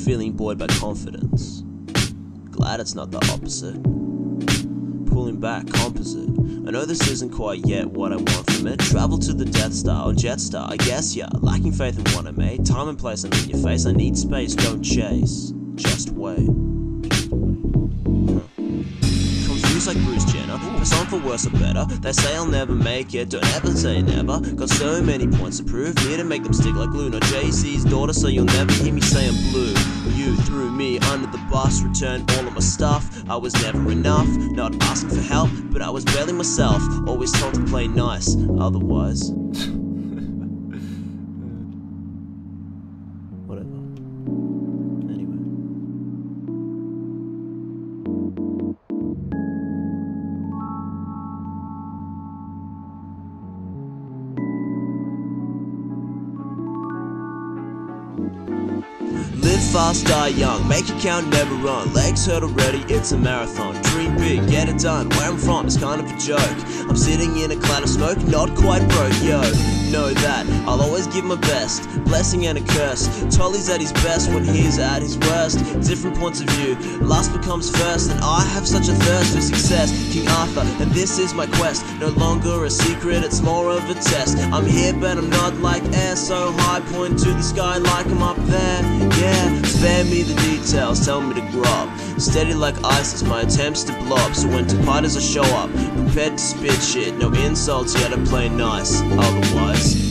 feeling buoyed by confidence. Glad it's not the opposite. Pulling back, composite. I know this isn't quite yet what I want from it. Travel to the Death Star or Jetstar, I guess, yeah. Lacking faith in what I made. Time and place, I'm in your face. I need space, don't chase. Just wait. Confused like Bruce Jenner. Press on for worse or better. They say I'll never make it, don't ever say never. Got so many points to prove, here to make them stick like glue. Not Jay-Z's daughter, so you'll never hear me say I'm blue. You threw me under the bus, returned all of my stuff. I was never enough, not asking for help, but I was barely myself. Always told to play nice, otherwise whatever. Anyway. Live fast, die young, make it count, never run. Legs hurt already, it's a marathon. Dream big, get it done, where I'm from is kind of a joke. I'm sitting in a cloud of smoke, not quite broke, yo. Know that, I'll always give my best. Blessing and a curse, Tolly's at his best when he's at his worst. Different points of view, last becomes first. And I have such a thirst for success, King Arthur, and this is my quest. No longer a secret, it's more of a test. I'm here but I'm not like air, so high, point to the sky like I'm up there. Yeah, spare me the details, tell me to grow up. Steady like ISIS, my attempts to blow up. So when to parties I show up, prepared to spit shit. No insults yet, I play nice, otherwise